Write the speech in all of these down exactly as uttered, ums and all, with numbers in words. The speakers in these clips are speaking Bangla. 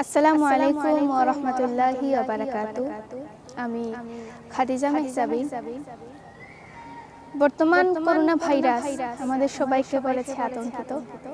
আসসালামু আলাইকুম ওয়া রাহমাতুল্লাহি ওয়া বারাকাতুহু। আমি খাদিজা মেহজাবি। বর্তমান করোনা ভাইরাস আমাদের সবাইকে করেছে আতঙ্কিত।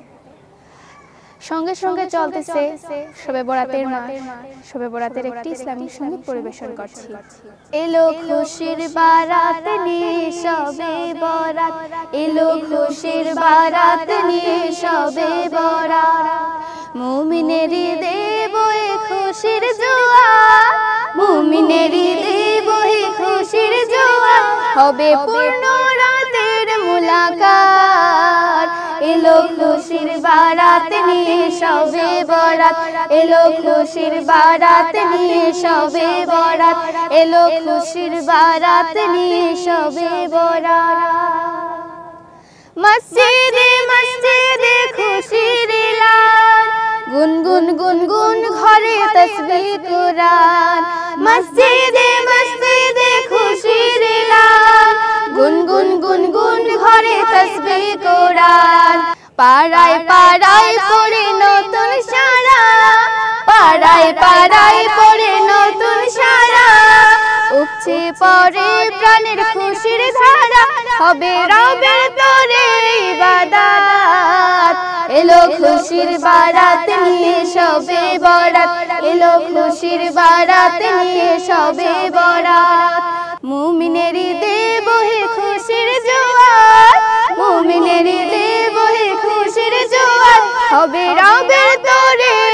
সঙ্গে সঙ্গে চলতেছে শবে বরাতের মাস। শবে বরাতের একটি ইসলামিক সঙ্গীত পরিবেশন করছি। এলো খুশির বারাত নিয়ে শবে বরাত, এলো খুশির বারাত নিয়ে শবে বরাত। মুমিনেরই দেব এ খুশির জোয়ার, মুমিনেরই দেব এ খুশির জোয়ার। হবে পূর্ণ রাতের মুলাকাত। এলো খুশির বারাত নিয়ে শবে বরাত, এলো খুশির বারাত নিয়ে শবে বরাত, এলো খুশির বারাত নিয়ে শবে বরাত। মসজিদে মসজিদে খুশির এলান, গুনগুন গুনগুন ঘরে তাসবিহ কুরআন। মসজিদে মসজিদে খুশির এলান, গুনগুন গুনগুন ঘরে তাসবিহ কুরআন। পাড়ায় পাড়ায় পড়ে নতুন সারা, পাড়ায় পাড়ায় পড়ে নতুন সারা। উপচে পড়ে প্রাণের খুশির ধারা, হবে রবের তরের ইবাদত। এলো খুশির বারাত নিয়ে শবে বরাত, এলো খুশির বারাত নিয়ে শবে বরাত। মুমিনেরই দেব হে খুশির জোয়ার, মুমিনেরই দেব হে খুশির জোয়ার। হবে রবের তরের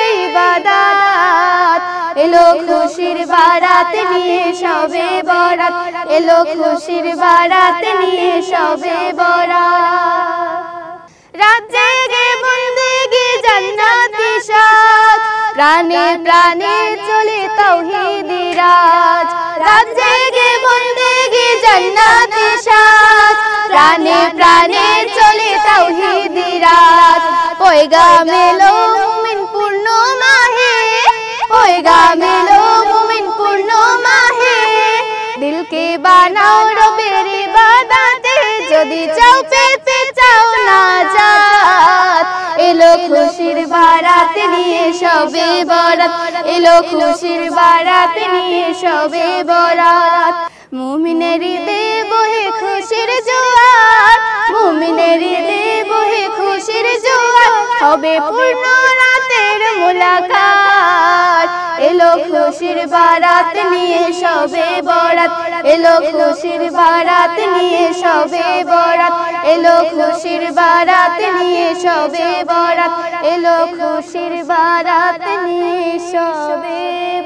ইবাদত। এলো খুশির বারাত নিয়ে শবে বরাত, এলো খুশির বারাত নিয়ে শবে বরাত। রাত জেগে বন্দেগি জান্নাতি সাজ, প্রাণে প্রাণে চলে তাওহীদি রাজ। রাত জেগে বন্দেগি জান্নাতি সাজ, প্রাণে প্রাণে চলে তাওহীদি রাজ। পয়গাম এলো মুমিন পূর্ণ মাহে, পয়গাম এলো মুমিন পূর্ণ মাহে। দিলকে বানাও রবের ইবাদতে, যদি চাও পেতে চাও নাজাত। এলো খুশির বারাত নিয়ে শবে বরাত, এলো খুশির বারাত নিয়ে শবে বরাত। মুমিনেরই দেব হে খুশির জোয়ার, মুমিনেরই দেব হে খুশির জোয়ার। হবে পূর্ণ রাতের মুলাকাত। এলো খুশির বারাত নিয়ে শবে বরাত, এলো খুশির বারাত নিয়ে শবে বরাত, এলো খুশির বারাত নিয়ে শবে বরাত, এলো খুশির বারাত নিয়ে শবে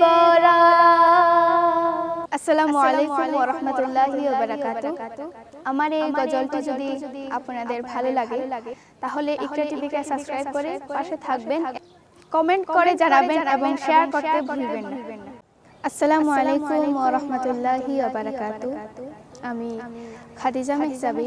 বরাত। আসসালামু আলাইকুম ওয়া রাহমাতুল্লাহি ওয়া বারাকাতুহু। আমার এই গজলটি যদি আপনাদের ভালো লাগে তাহলে ইকরা টিভিকে সাবস্ক্রাইব করে পাশে থাকবেন, কমেন্ট করে জানাবেন এবং শেয়ার করতে ভুলবেন না। আসসালামু আলাইকুম ওয়া রাহমাতুল্লাহি ওয়া বারাকাতুহু। আমি খাদিজা মেহজাবি।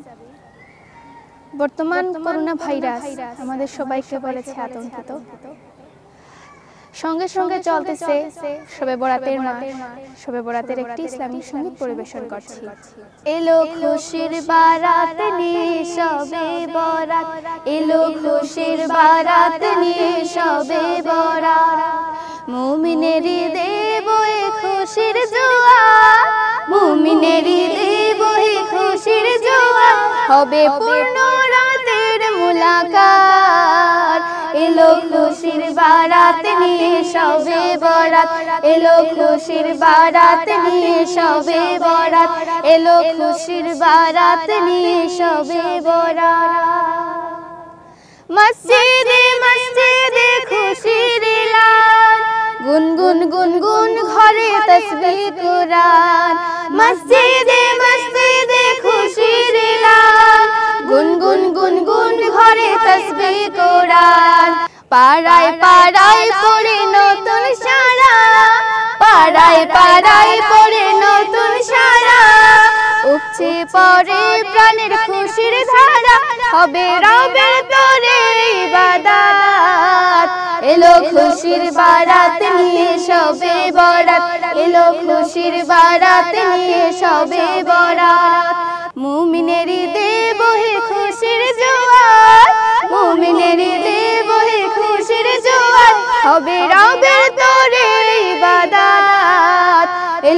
বর্তমান করোনা ভাইরাস আমাদের সবাইকে করেছে আতঙ্কিত। সঙ্গে সঙ্গে চলতেছে শবে বরাতের মাস। শবে বরাতের একটি ইসলামিক সঙ্গীত পরিবেশন করছি। এলো খুশির বারাত নিয়ে শবে বরাত, এলো খুশির বারাত নিয়ে শবে বরাত। মুমিনেরই দেব এ খুশির জোয়ার, মুমিনেরই দেব এ খুশির জোয়ার। হবে পূর্ণ রাতের মুলাকাত। এলো খুশির বারাত নিয়ে শবে বরাত, এলো খুশির বারাত নিয়ে শবে বরাত, এলো খুশির বারাত নিয়ে শবে বরাত। মসজিদে মসজিদে খুশির এলান, গুনগুন গুনগুন ঘরে তাসবিহ কুরআন। মসজিদে মসজিদে খুশির এলান, গুনগুন গুনগুন ঘরে তাসবিহ কুরআন। পাড়ায় পাড়ায় পড়ে নতুন সারা, পাড়ায় পাড়ায় পড়ে নতুন সারা। উপচে পড়ে প্রাণের খুশির ধারা, হবে রবের তরের ইবাদত। এলো খুশির বারাত নিয়ে শবে বরাত, এলো খুশির বারাত নিয়ে শবে বরাত। মুমিনেরই দেব হে খুশির জোয়ার, মুমিনেরই দেব হে খুশির জোয়ার। হবে রবের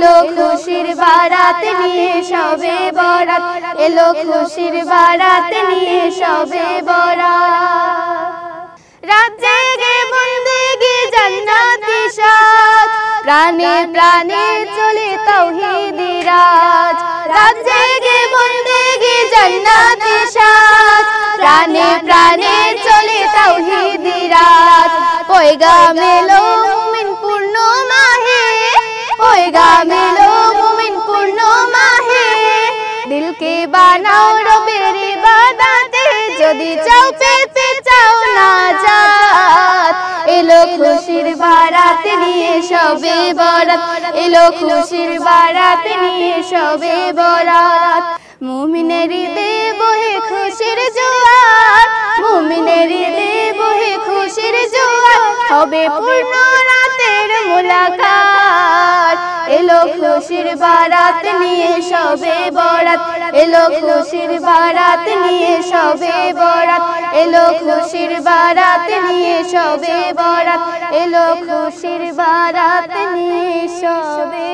এলো খুশির বারাত নিয়ে শবে বরাত এলো খুশির বারাত নিয়ে শবে বরাত রাত জেগে বন্দেগি জান্নাতি সাজ প্রাণে প্রাণে চলে তাওহীদি রাজ রাত জেগে বন্দেগি জান্নাতি সাজ প্রাণে প্রাণে চলে তাওহীদি রাজ পয়গাম এলো মুমিন পূর্ণ মাহে পয়গাম এলো মুমিন পূর্ণ মাহে দিলকে বানাও রবের ইবাদতে যদি চাও পেতে চাও নাজাত এলো খুশির বারাত নিয়ে শবে বরাত এলো খুশির বারাত নিয়ে শবে বরাত মুমিনের হৃদয়ে বহে খুশির জোয়ার মুমিনের হৃদয়ে বহে খুশির জোয়ার হবে পূর্ণ রাতের মুলাকাত এলো খুশির বারাত নিয়ে শবে বরাত এলো খুশির বারাত নিয়ে শবে বরাত এলো খুশির বারাত নিয়ে শবে বরাত এলো খুশির বারাত নিয়ে শবে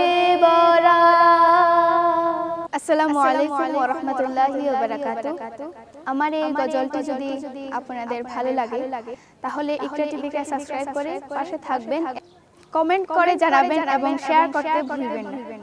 বরাত। আসসালামু আলাইকুম ওয়া রাহমাতুল্লাহি ওয়া বারাকাতুহু। আমার এই গজলটি যদি আপনাদের ভালো লাগে তাহলে ইকরা টিভিকে সাবস্ক্রাইব করে পাশে থাকবেন, কমেন্ট করে জানাবেন এবং শেয়ার করতে ভুলবেন না।